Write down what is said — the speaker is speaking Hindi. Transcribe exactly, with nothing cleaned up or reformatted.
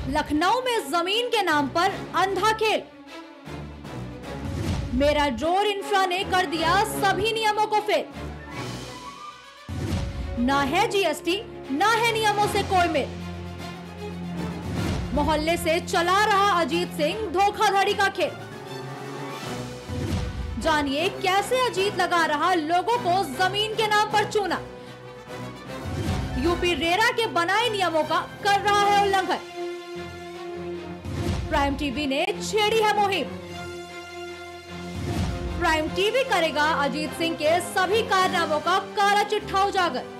लखनऊ में जमीन के नाम पर अंधा खेल। मेराडोर इंफ्रा ने कर दिया सभी नियमों को फेल। ना है जीएसटी, ना है नियमों से कोई मेल। मोहल्ले से चला रहा अजीत सिंह धोखाधड़ी का खेल। जानिए कैसे अजीत लगा रहा लोगों को जमीन के नाम पर चूना। यूपी रेरा के बनाए नियमों का कर रहा है उल्लंघन। प्राइम टीवी ने छेड़ी है मुहिम। प्राइम टीवी करेगा अजीत सिंह के सभी कारनामों का काला चिट्ठा उजागर।